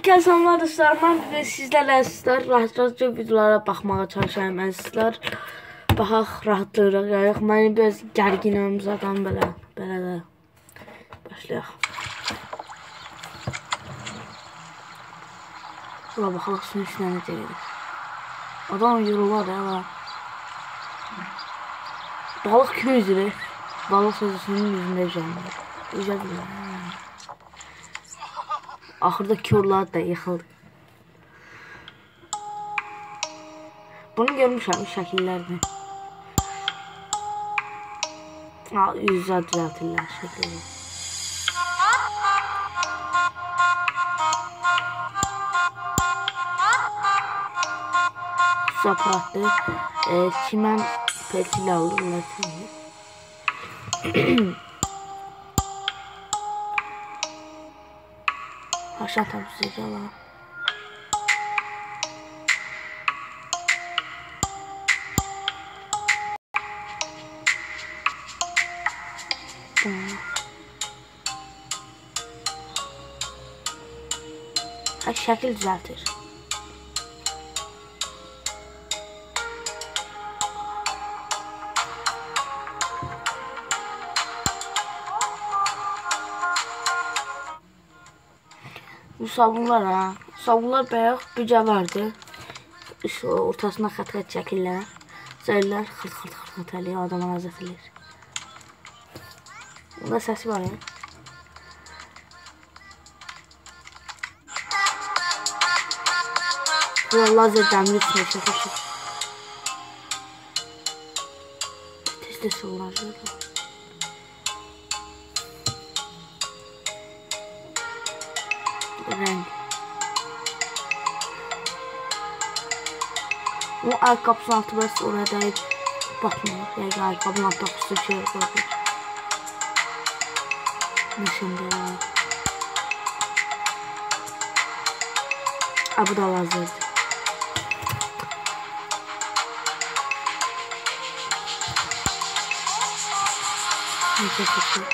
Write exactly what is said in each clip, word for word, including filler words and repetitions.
Hər salamlar dostlar, mən bugün sizlərlə əzizlər rahat-rahatca videolara baxmağa çalışıram əzizlər. Baxaq, rahatlığına gələk. Mənim biraz gərginəm zaten belə, belə də. Başlayaq. Ula baxaq, suyun üstünə necə gedir. Adam yorular ya, la. Balıq kimi üzülür. Balıq sözüsünün yüzündə üzəlir. Üzəlir. Axırda körlər də yıxıldı. Bunu görmüşəm şəkillərini. Yüzə düzəltirlər şəkilləri. Sapatlı e, çimən pelçilə olurlar. Aşağı tapsızcalar. Ha, şəkil düzəltir. Bu sabunlar ha. Sabunlar bayaq bücə vardı. İşte ortasına xət-xət çəkirlər. Zəyirlər xırt-xırt-xırt eləyir, adama nəzət eləyir. Bunda səsi var ya. Bu lazer dəmir içində çəkir. Tez-tez olacaq. Renk. O ayakkabısının altı burası oraya dəyib batmıyor. Yəni ayakkabının altı üstü bir şey qoyulur. Şimdi ha, bu da lazerdir. Neyse kötü.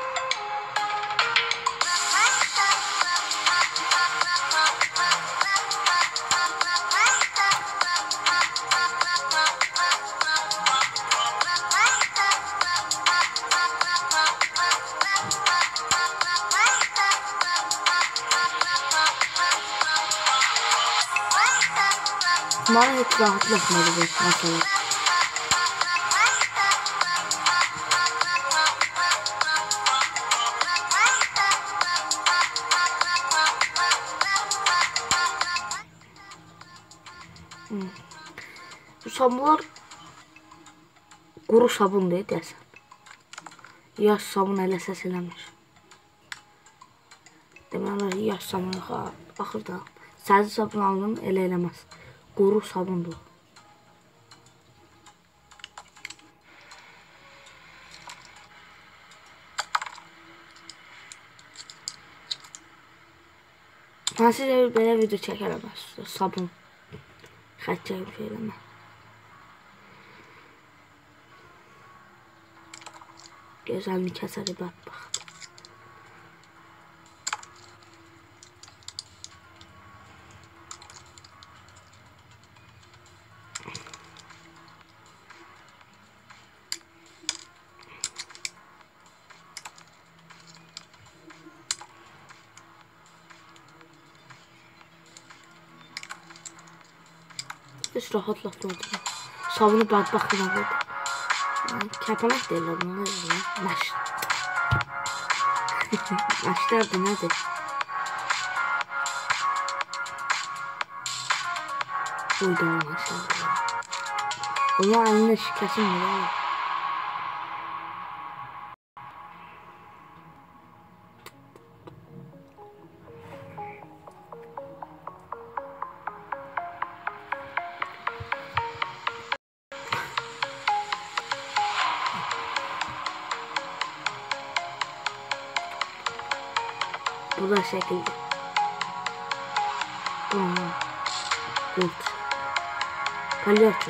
Bana hiç rahatlatmadı bu mesela. Hmm. Bu sabunlar quru sabun deyil desən. Yaş sabun elə səs eləmir. Deməli yaş sabun yox. Axırda səzi sabun alın elə eləməz. Quru sabundur. Mən sizə belə video çəkərəm əslində. Sabun. Xət çəkib şey eləmə. Gözəlini kəsəri bədbəxt. Heç rahatlatmadı. Sabunu bədbəxtına qoydu. Kəpənək deyirlər buna, nə deyirlər? Məş. Məşlər də nədir? Buydu o məşlər. Onlar əlində şikəsin var. Bu da şekilde. Tamam. Kurt. Palyaço.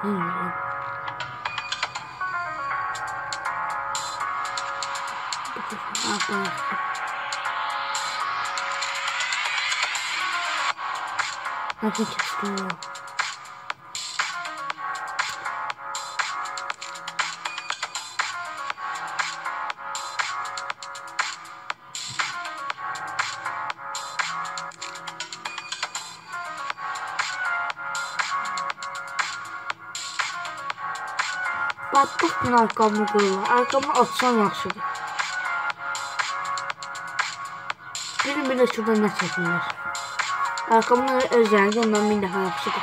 Bilmiyorum. Nasıl kesiyor? Batdıq gün arkamı qoyurlar. Arkamı açsam yaxşıdır. Birin bir də şuradan nə çəkirlər. Arkamın öz rəngi ondan min dəfə yaxşıdır.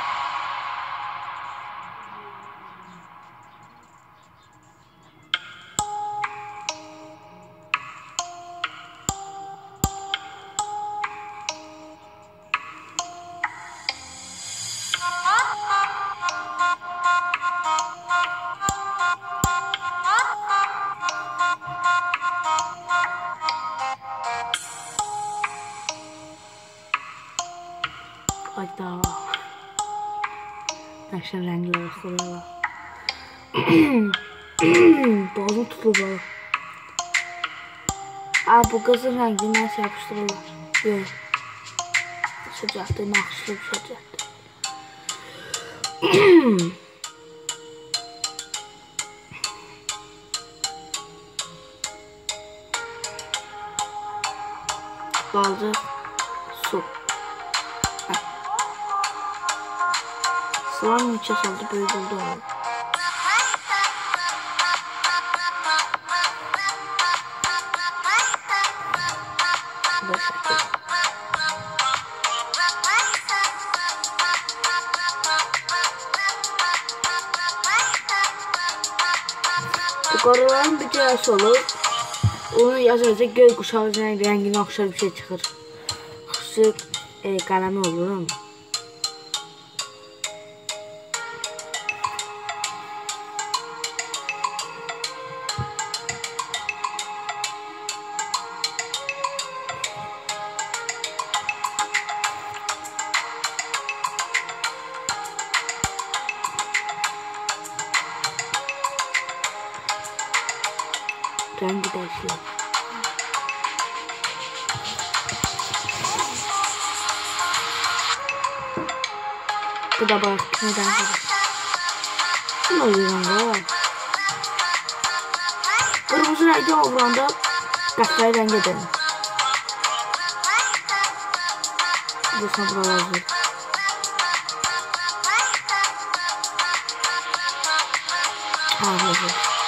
Hayda. Nəşən rənglər axırlar. Boğazım tutulur. Aa, bu qızın rəngi nəsə yapışdırırlar. Yox. Sıcaqdır, naxışlı bir sıcaqdır. Balcıq, su. Sıram neçə saldı, böyük oldu olur. Bu şəkil. Bu qarıların bir cəhəsi olur. Onu yazınca göy quşağı rəngini oxşar bir şey çıxır. Xüsusi e, qələmi olur ama. Rengi değişiyor. Bu da bak neden böyle? Ne oluyor lan? Kırmızı rengi olduğunda kahve rengi edelim. Bu sana lazım. Ha, hazır.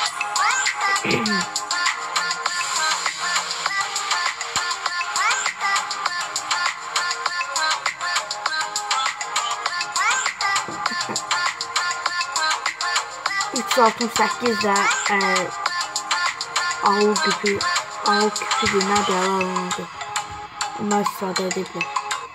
üç yüz altmış səkkiz də e, ağıl küpü, ağıl küpü nə deyələ alınırdı. Bunlar istifadə ediblər.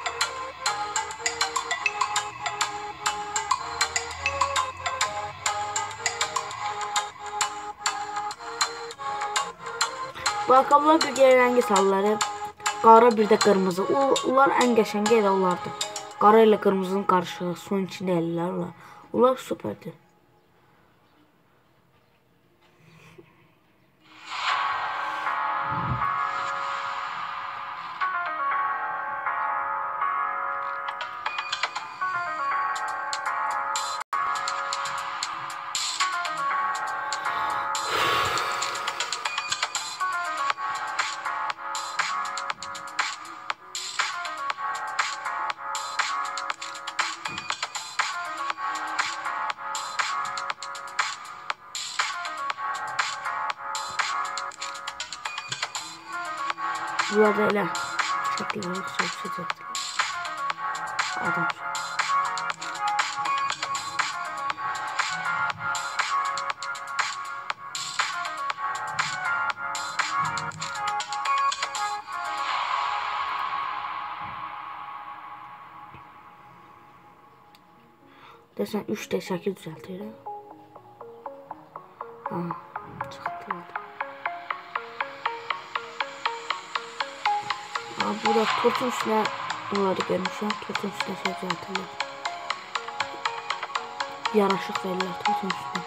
Bu ayaqqabılar bir qeyri rəngi salları, qara bir də qırmızı. Onlar ən qəşəngi elə olardı. Qara ilə qırmızının qarışığı, suyun içində ellər olar. Onlar süperdir. Burada elə şəkilləri çəkəcəkdir. Adam. Desən üç D şəkil düzəltir. Ha, çıxdı. Burada tortun üstüne bunları görmüşüm. Tortun üstüne şey düzeltilir. Yaraşıq verirlər tortun üstünə.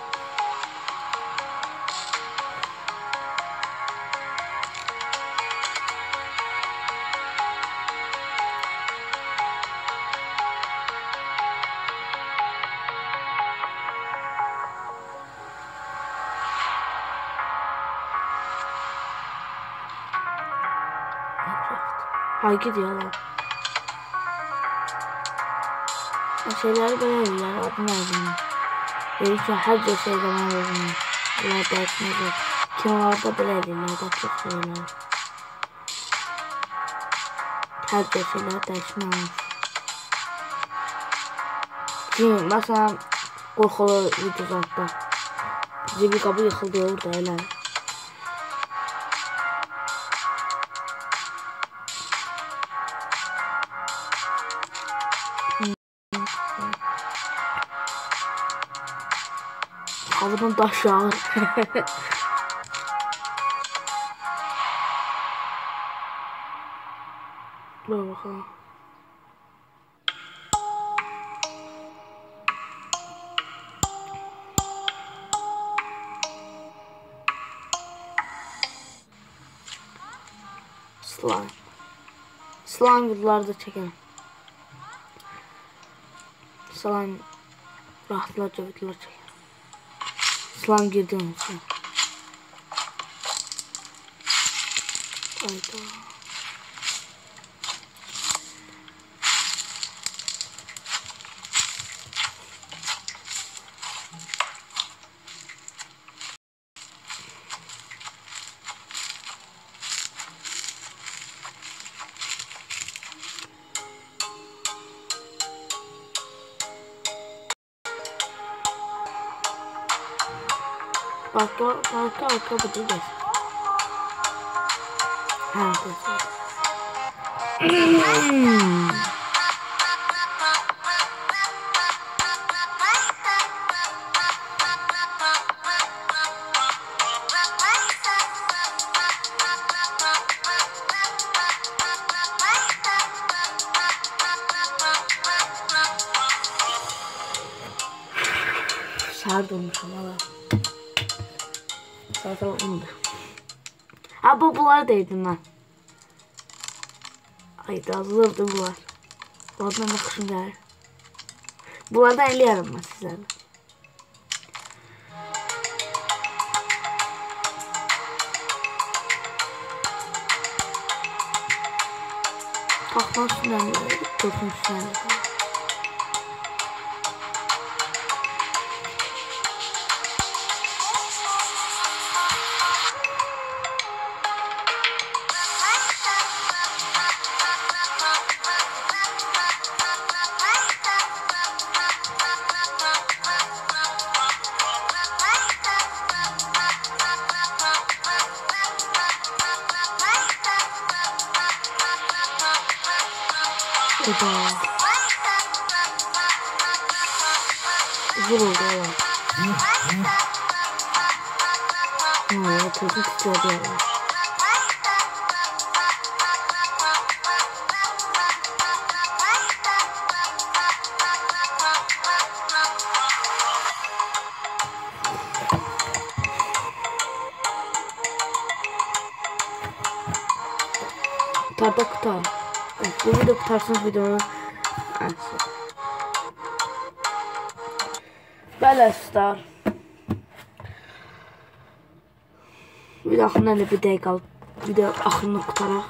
Hay gidiyor lan. Şeyleri böyle verirler, adını yazın. Verir ki her bir şey zaman verin. Allah değişmez. Kinolarda böyle verirler, da çok verirler. Her bir şeyler değişmez. Çünkü mesela korkulu videolarda cebi kabı yıkıldı orada öyle. Havadan daş yağır. Dur bakalım. Slime. Slime videoları da çekelim. Slime rahatlarca videolar çekelim. Slime girdi onun için. Hayda. Arka, arka, arka bu değil. Ha, hmm. Sağır durmuşum valla. Zaten oldu. Ha bu bunlar değdim ben. Ay da hazırdı bunlar. Oradan bakışım der. Bunlardan eləyərəm ben sizlerle. Taxtanın üstündən eləyərəm. Tortun üstündən eləyərəm. Oda. Zor oldu ya. Ha ya tortun titredi ya. Tarda kuta. Evet, bu video kutarsınız videonu. Belə star. Video axırına elə bir dəqiq qalıb. Video axırını qutaraq.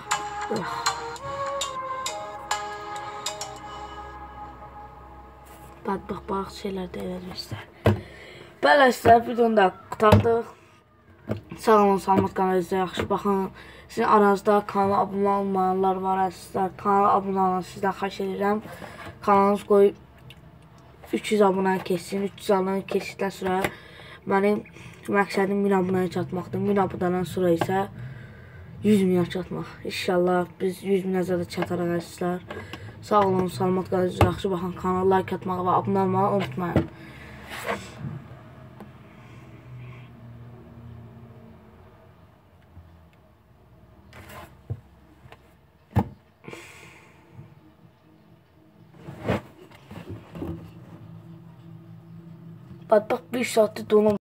Bədbax bax şeylər də elədim istər. Belə star videonu da qutardıq. Sağ olun, salamat qalın, özünüzə yaxşı baxın. Sizin aranızda kanala abunə olmayanlar var əzizlər. Kanala abunə olun, sizdən xahiş edirəm. Kanalınız qoy üç yüz abunə keçsin. üç yüz abunə keçdikdən sonra mənim məqsədim min abunəyə çatmaqdır. min abunədən sonra isə yüz minə çatmaq. İnşallah biz yüz minə zədə çataraq əzizlər. Sağ olun, salamat qalın, özünüzə yaxşı baxın. Kanala like atmağı və abunə olmağı unutmayın. Bax, bax bir saatdır donum.